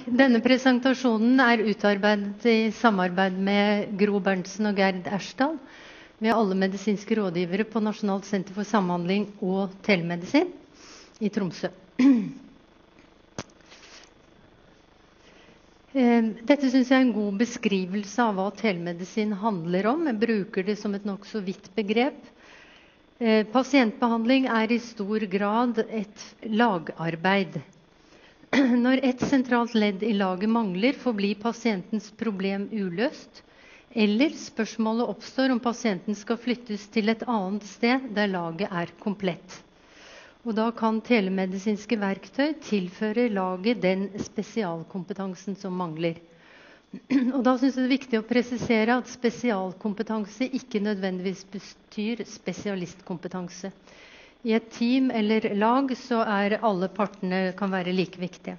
Denne presentasjonen utarbeidet i samarbeid med Gro Berntsen og Gerd Ersdal. Vi alle medisinske rådgivere på Nasjonalt senter for samhandling og telemedisin i Tromsø. Dette synes jeg en god beskrivelse av hva telemedisin handler om. Jeg bruker det som et nok så vidt begrep. Pasientbehandling i stor grad et lagarbeid. Når et sentralt ledd i laget mangler, forblir pasientens problem uløst, eller spørsmålet oppstår om pasienten skal flyttes til et annet sted der laget komplett. Og da kan telemedisinske verktøy tilføre laget den spesialkompetansen som mangler. Og da synes jeg det viktig å presisere at spesialkompetanse ikke nødvendigvis betyr spesialistkompetanse. I et team eller lag så alle partene kan være like viktige.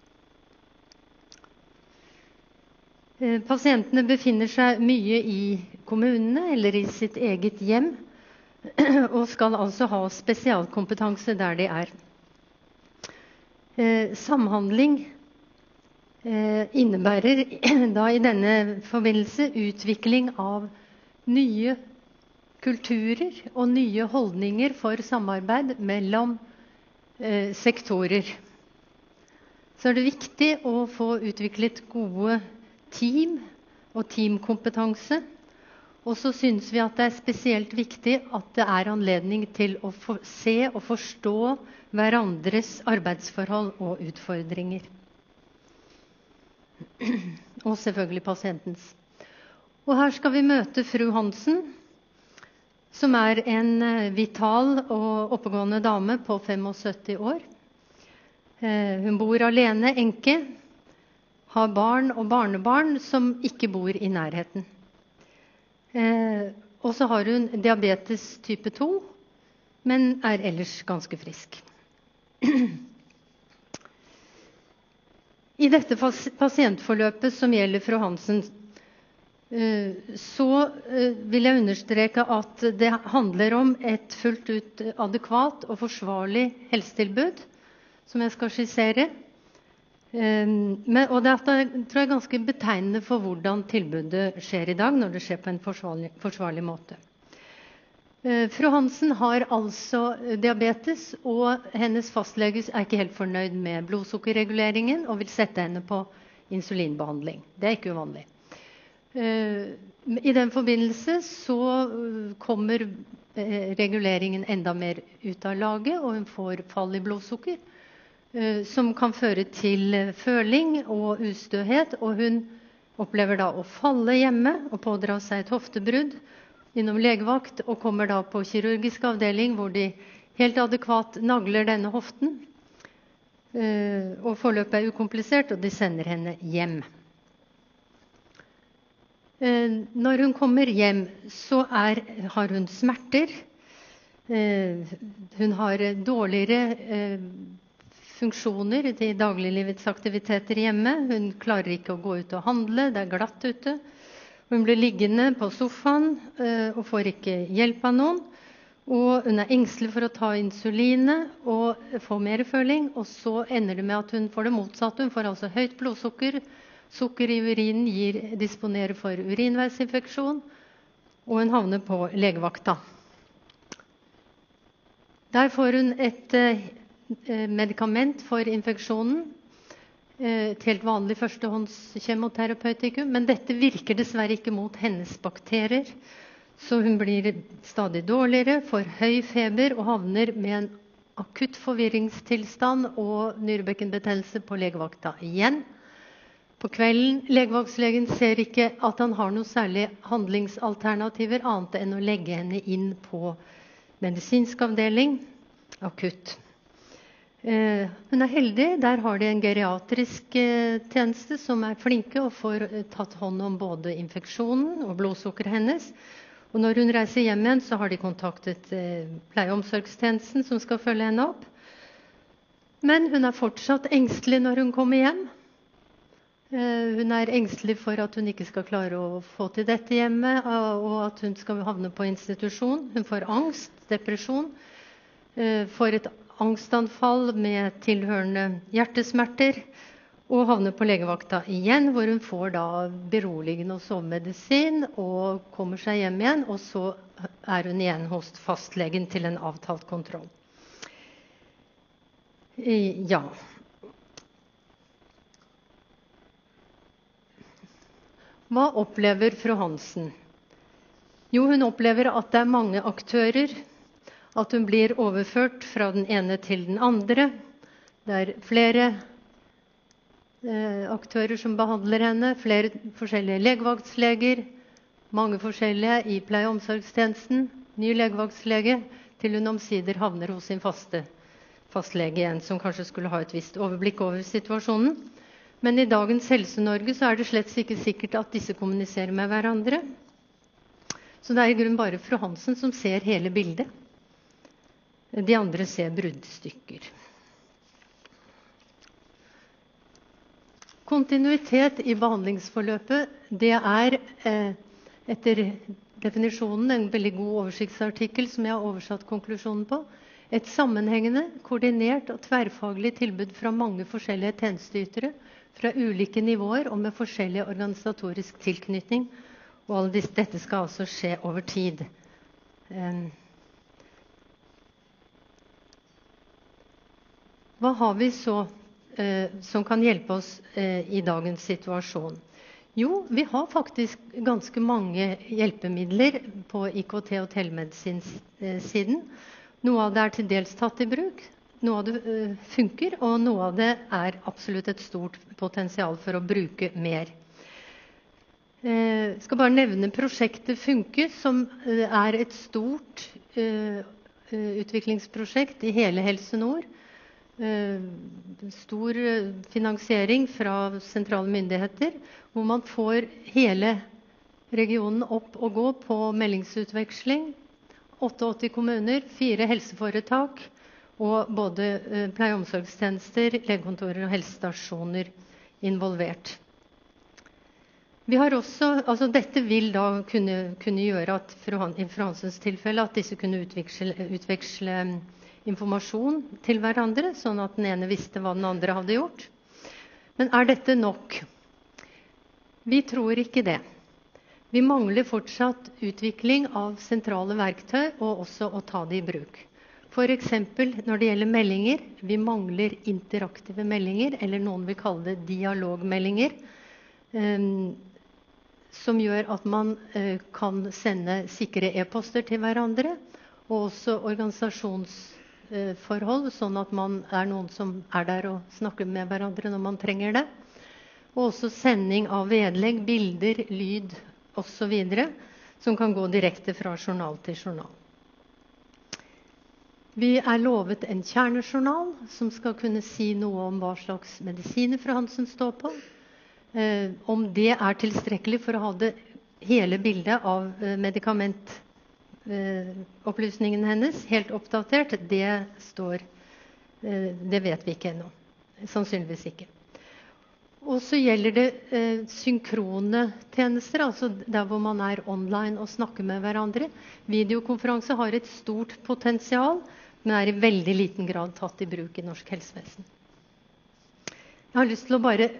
Pasientene befinner seg mye i kommunene eller i sitt eget hjem, og skal altså ha spesialkompetanse der de Samhandling innebærer da i denne forbindelse utvikling av nye kulturer og nye holdninger for samarbeid mellom sektorer. Så det viktig å få utviklet gode team og teamkompetanse. Og så synes vi at det spesielt viktig at det anledning til å se og forstå hverandres arbeidsforhold og utfordringer. Og selvfølgelig pasientens. Og her skal vi møte fru Hansen, som en vital og oppegående dame på 75 år. Hun bor alene, enke, har barn og barnebarn som ikke bor i nærheten. Og så har hun diabetes type 2, men ellers ganske frisk. I dette pasientforløpet som gjelder fru Hansen, så vil jeg understreke at det handler om et fullt ut adekvat og forsvarlig helsetilbud, som jeg skal skissere. Og dette tror jeg ganske betegnende for hvordan tilbudet skjer i dag, når det skjer på en forsvarlig måte. Fru Hansen har altså diabetes, og hennes fastlege ikke helt fornøyd med blodsukkerreguleringen og vil sette henne på insulinbehandling. Det ikke uvanlig. I den forbindelse så kommer reguleringen enda mer ut av laget, og hun får fall i blodsukker, som kan føre til føling og ustøhet, og hun opplever da å falle hjemme og pådra seg et hoftebrudd innom legevakt, og kommer da på kirurgisk avdeling hvor de helt adekvat nagler denne hoften, og forløpet ukomplisert, og de sender henne hjem. Når hun kommer hjem, så har hun smerter. Hun har dårligere funksjoner i dagliglivets aktiviteter hjemme. Hun klarer ikke å gå ut og handle, det glatt ute. Hun blir liggende på sofaen og får ikke hjelp av noen. Og hun engstelig for å ta insulinet og få mer føling. Og så ender det med at hun får det motsatte. Hun får altså høyt blodsukker. Sukker i urinen disponerer for urinveisinfeksjon, og hun havner på legevakta. Der får hun et medikament for infeksjonen, et helt vanlig førstehånds kjemoterapeutikum, men dette virker dessverre ikke mot hennes bakterier, så hun blir stadig dårligere, får høy feber og havner med en akutt forvirringstilstand og nyrebekkenbetennelse på legevakta igjen. På kvelden, legevaktlegen ser ikke at han har noen særlig handlingsalternativer annet enn å legge henne inn på medisinsk avdeling, akutt. Hun heldig, der har de en geriatrisk tjeneste som flinke og får tatt hånd om både infeksjonen og blodsukkeret hennes. Og når hun reiser hjem igjen, så har de kontaktet pleie- og omsorgstjenesten som skal følge henne opp. Men hun fortsatt engstelig når hun kommer hjem. Hun engstelig for at hun ikke skal klare å få til dette hjemme, og at hun skal havne på institusjon. Hun får angst, depresjon, får et angstanfall med tilhørende hjertesmerter, Og havner på legevakta igjen, hvor hun får da beroligende og sovemedisin, og kommer seg hjem igjen, og så er hun igjen hos fastlegen til en avtalt kontroll. Ja. Hva opplever fru Hansen? Jo, hun opplever at det er mange aktører, at hun blir overført fra den ene til den andre. Det er flere aktører som behandler henne, flere forskjellige legevaktsleger, mange forskjellige i pleie- og omsorgstjenesten, ny legevaktslege, til hun omsider havner hos sin fastlege igjen, som kanskje skulle ha et visst overblikk over situasjonen. Men i dagens Helse-Norge så er det slett ikke sikkert at disse kommuniserer med hverandre. Så det er i grunnen bare fru Hansen som ser hele bildet. De andre ser bruddstykker. Kontinuitet i behandlingsforløpet, det er etter definisjonen en veldig god oversiktsartikkel som jeg har oversatt konklusjonen på. Et sammenhengende, koordinert og tverrfaglig tilbud fra mange forskjellige tjenesteytere fra ulike nivåer og med forskjellig organisatorisk tilknytning. Og dette skal altså skje over tid. Hva har vi så som kan hjelpe oss i dagens situasjon? Jo, vi har faktisk ganske mange hjelpemidler på IKT- og telemedisin-siden. Noe av det er til dels tatt i bruk, noe av det funker, og noe av det er absolutt et stort potensial for å bruke mer. Jeg skal bare nevne prosjektet Funke, som er et stort utviklingsprosjekt i hele Helse Nord. Stor finansiering fra sentrale myndigheter, hvor man får hele regionen opp og gå på meldingsutveksling. 88 kommuner, 4 helseforetak og både pleie- og omsorgstjenester, legekontorer og helsestasjoner involvert. Vi har også, dette vil da kunne gjøre at i fru Hansens tilfelle at disse kunne utveksle informasjon til hverandre, sånn at den ene visste hva den andre hadde gjort. Men er dette nok? Vi tror ikke det. Vi mangler fortsatt utvikling av sentrale verktøy, og også å ta det i bruk. For eksempel når det gjelder meldinger, vi mangler interaktive meldinger, eller noen vil kalle det dialogmeldinger, som gjør at man kan sende sikre e-poster til hverandre, og også organisasjonsforhold, sånn at man er noen som er der og snakker med hverandre når man trenger det. Og også sending av vedlegg, bilder, lyd og så videre, som kan gå direkte fra journal til journal. Vi er lovet en kjernejournal som skal kunne si noe om hva slags medisiner fru Hansen står på. Om det er tilstrekkelig for å ha det hele bildet av medikamentopplysningen hennes helt oppdatert, det vet vi ikke ennå. Sannsynligvis ikke. Og så gjelder det synkrone tjenester, altså der hvor man er online og snakker med hverandre. Videokonferanse har et stort potensial, men er i veldig liten grad tatt i bruk i norsk helsevesen. Jeg har lyst til å bare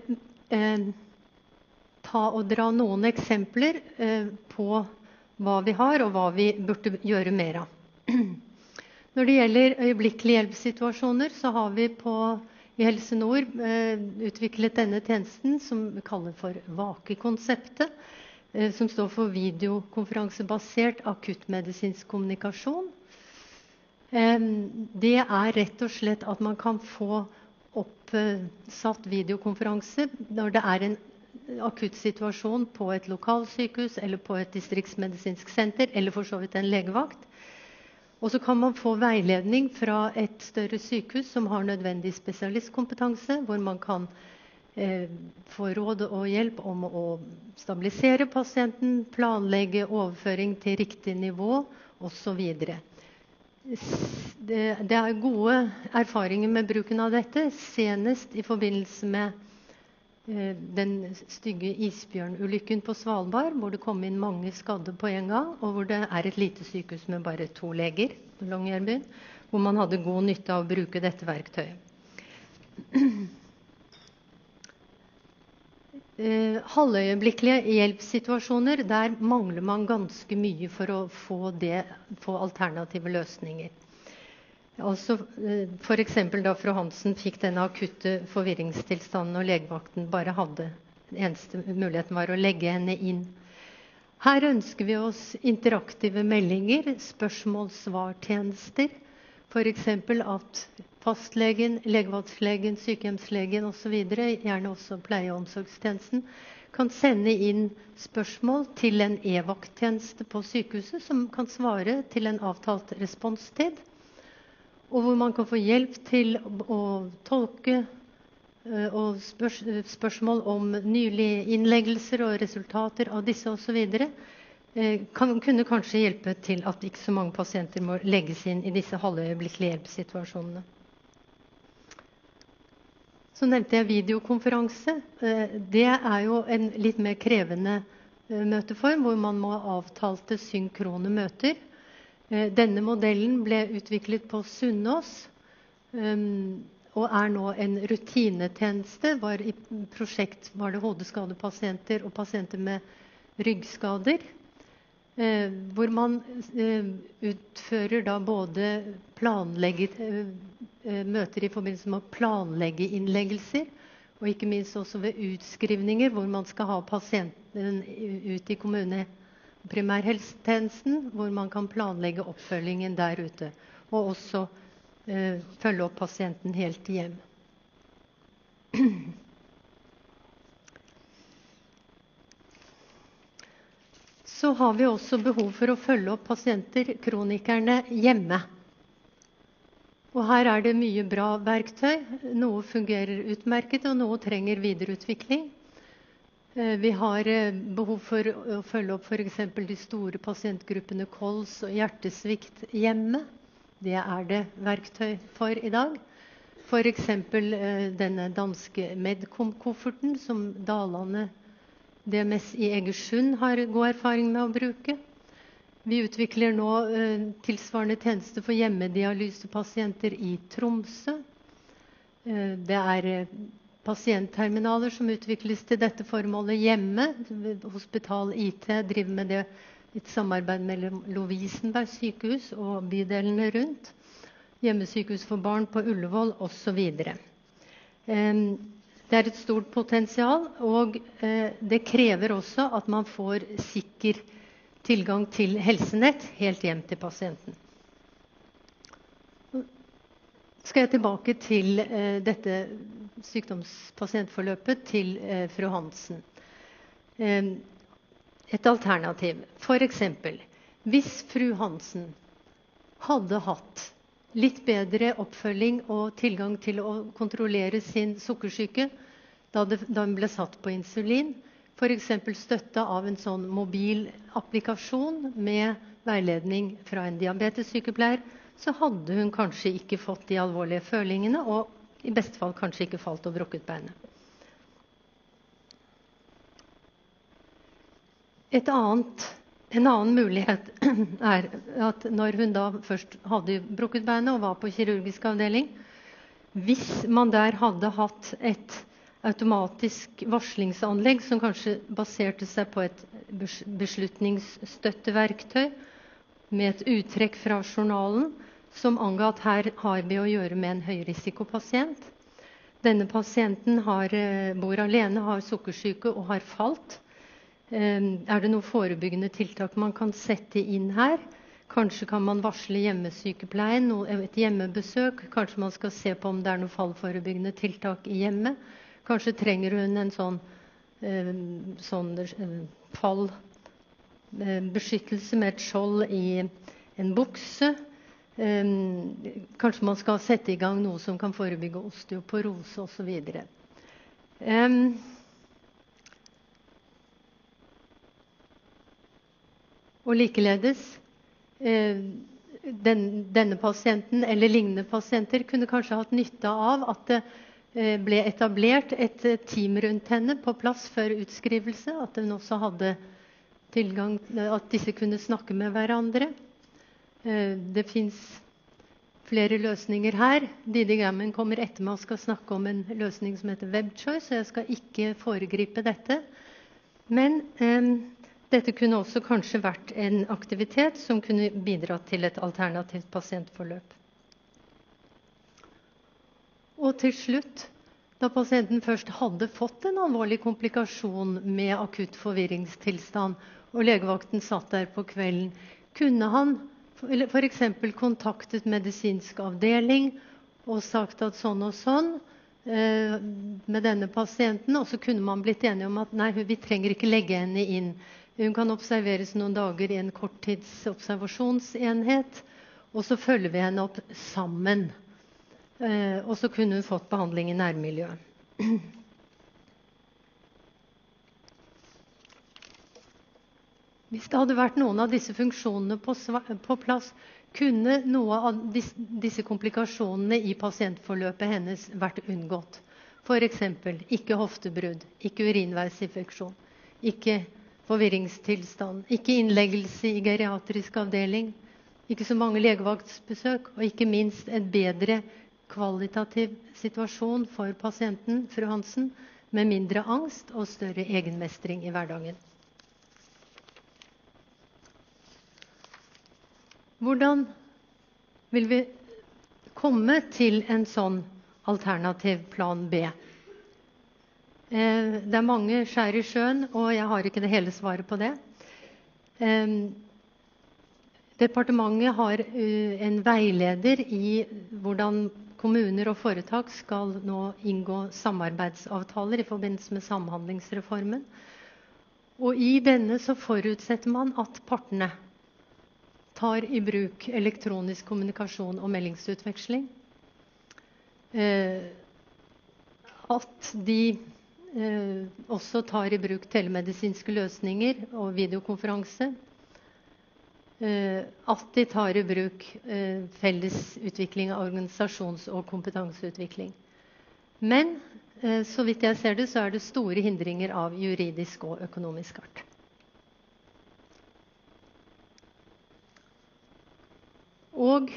ta og dra noen eksempler på hva vi har, og hva vi burde gjøre mer av. Når det gjelder øyeblikkelig hjelpssituasjoner, så har vi i Helse Nord utviklet denne tjenesten som vi kaller for VAKE-konseptet, som står for videokonferansebasert akuttmedisinsk kommunikasjon. Det er rett og slett at man kan få oppsatt videokonferanse når det er en akutt situasjon på et lokalsykehus eller på et distriktsmedisinsk senter, eller for så vidt en legevakt. Og så kan man få veiledning fra et større sykehus som har nødvendig spesialistkompetanse, hvor man kan få råd og hjelp om å stabilisere pasienten, planlegge overføring til riktig nivå og så videre. Det er gode erfaringer med bruken av dette, senest i forbindelse med den stygge isbjørnulykken på Svalbard, hvor det kom inn mange skadde på en gang, og hvor det er et lite sykehus med bare 2 leger på Longyearbyen, hvor man hadde god nytte av å bruke dette verktøyet. halvøyeblikkelige hjelpssituasjoner, der mangler man ganske mye for å få alternative løsninger. Altså, for eksempel da fru Hansen fikk denne akutte forvirringstilstanden og legevakten bare hadde, den eneste muligheten var å legge henne inn. Her ønsker vi oss interaktive meldinger, spørsmål-svar-tjenester, for eksempel at fastlegen, legevaktlegen, sykehjemslegen og så videre, gjerne også pleie- og omsorgstjenesten, kan sende inn spørsmål til en e-vakttjeneste på sykehuset som kan svare til en avtalt responstid, og hvor man kan få hjelp til å tolke og spørsmål om nylige innleggelser og resultater av disse og så videre, kunne kanskje hjelpe til at ikke så mange pasienter må legges inn i disse halvøyeblikkelige hjelpssituasjonene. Så nevnte jeg videokonferanse. Det er jo en litt mer krevende møteform, hvor man må ha avtalte synkrone møter. Denne modellen ble utviklet på Sunnaas, og er nå en rutinetjeneste. I prosjekt var det hodeskadepasienter og pasienter med ryggskader, hvor man utfører da både møter i forbindelse med å planlegge innleggelser, og ikke minst også ved utskrivninger, hvor man skal ha pasienten ut i primærhelsetjenesten, hvor man kan planlegge oppfølgingen der ute, og også følge opp pasienten helt hjem. Så har vi også behov for å følge opp pasienter, kronikerne, hjemme. Og her er det mye bra verktøy. Noe fungerer utmerket, og noe trenger videreutvikling. Vi har behov for å følge opp for eksempel de store pasientgruppene kols og hjertesvikt hjemme. Det er det verktøy for i dag. For eksempel denne danske Medcom-kofferten som Dalane DMS i Egersund har god erfaring med å bruke. Vi utvikler nå tilsvarende tjenester for hjemmedialysepasienter i Tromsø. Det er pasientterminaler som utvikles til dette formålet hjemme. Hospital IT driver med det i et samarbeid mellom Lovisenberg sykehus og bydelene rundt. Hjemmesykehus for barn på Ullevål og så videre. Det er et stort potensial, og det krever også at man får sikker tilgang til helsenett helt hjem til pasienten. Skal jeg tilbake til dette sykdomspasientforløpet til fru Hansen. Et alternativ. For eksempel, hvis fru Hansen hadde hatt litt bedre oppfølging og tilgang til å kontrollere sin sukkersyke da hun ble satt på insulin, for eksempel støttet av en sånn mobil applikasjon med veiledning fra en diabetessykepleier, så hadde hun kanskje ikke fått de alvorlige følingene, og i beste fall kanskje ikke falt og brukket beinet. En annen mulighet er at når hun da først hadde brukket beinet og var på kirurgisk avdeling, hvis man der hadde hatt et automatisk varslingsanlegg som kanskje baserte seg på et beslutningsstøtteverktøy med et uttrekk fra journalen som anga at her har vi å gjøre med en høyrisikopasient. Denne pasienten bor alene, har sukkersyke og har falt. Er det noen forebyggende tiltak man kan sette inn her? Kanskje kan man varsle hjemmesykepleien, et hjemmebesøk. Kanskje man skal se på om det er noen fallforebyggende tiltak i hjemmet. Kanskje trenger hun en sånn fallbeskyttelse med et skjold i en bukse. Kanskje man skal sette i gang noe som kan forebygge osteoporose og så videre. Og likeledes, denne pasienten eller lignende pasienter kunne kanskje hatt nytte av at det ble etablert et team rundt henne på plass før utskrivelse, at hun også hadde tilgang, at disse kunne snakke med hverandre. Det finnes flere løsninger her. Didi Gammon kommer etter meg og skal snakke om en løsning som heter WebChoice, så jeg skal ikke foregripe dette. Men dette kunne også kanskje vært en aktivitet som kunne bidra til et alternativt pasientforløp. Og til slutt, da pasienten først hadde fått en alvorlig komplikasjon med akutt forvirringstilstand, og legevakten satt der på kvelden, kunne han for eksempel kontaktet medisinsk avdeling og sagt at sånn og sånn med denne pasienten, og så kunne man blitt enige om at nei, vi trenger ikke legge henne inn. Hun kan observeres noen dager i en korttids observasjonsenhet, og så følger vi henne opp sammen. Og så kunne hun fått behandling i nærmiljøet. Hvis det hadde vært noen av disse funksjonene på plass, kunne noe av disse komplikasjonene i pasientforløpet hennes vært unngått. For eksempel ikke hoftebrudd, ikke urinveisinfeksjon, ikke forvirringstilstand, ikke innleggelse i geriatrisk avdeling, ikke så mange legevaktsbesøk, og ikke minst en bedre kvalitativ situasjon for pasienten, fru Hansen, med mindre angst og større egenmestring i hverdagen. Hvordan vil vi komme til en sånn alternativ plan B? Det mange skjær i sjøen, og jeg har ikke det hele svaret på det. Departementet har en veileder i hvordan kommuner og foretak skal nå inngå samarbeidsavtaler i forbindelse med samhandlingsreformen. Og i denne så forutsetter man at partene tar i bruk elektronisk kommunikasjon og meldingsutveksling. At de også tar i bruk telemedisinske løsninger og videokonferanse. At de tar i bruk felles utvikling av organisasjons- og kompetanseutvikling. Men så vidt jeg ser det, så er det store hindringer av juridisk og økonomisk art. Og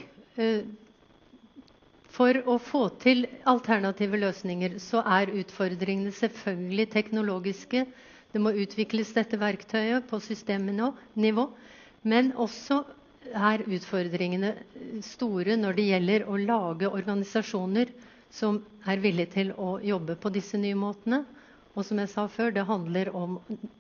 for å få til alternative løsninger så er utfordringene selvfølgelig teknologiske. Det må utvikles dette verktøyet på systemnivå, men også er utfordringene store når det gjelder å lage organisasjoner som er villige til å jobbe på disse nye måtene. Og som jeg sa før, det handler om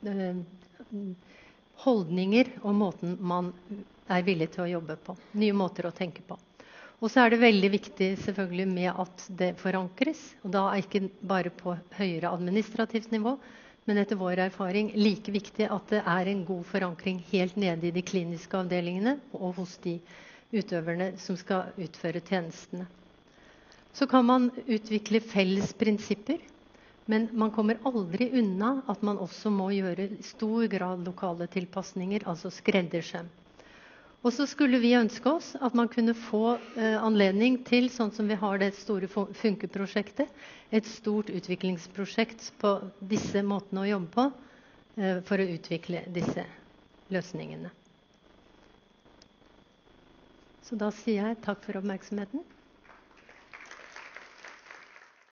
holdninger og måten man er villig til å jobbe på. Nye måter å tenke på. Og så er det veldig viktig selvfølgelig med at det forankres, og da er ikke bare på høyere administrativt nivå, men etter vår erfaring like viktig at det er en god forankring helt nede i de kliniske avdelingene og hos de utøverne som skal utføre tjenestene. Så kan man utvikle felles prinsipper, men man kommer aldri unna at man også må gjøre i stor grad lokale tilpasninger, altså skreddersøm. Og så skulle vi ønske oss at man kunne få anledning til, sånn som vi har det store Funke-prosjektet, et stort utviklingsprosjekt på disse måtene å jobbe på, for å utvikle disse løsningene. Så da sier jeg takk for oppmerksomheten.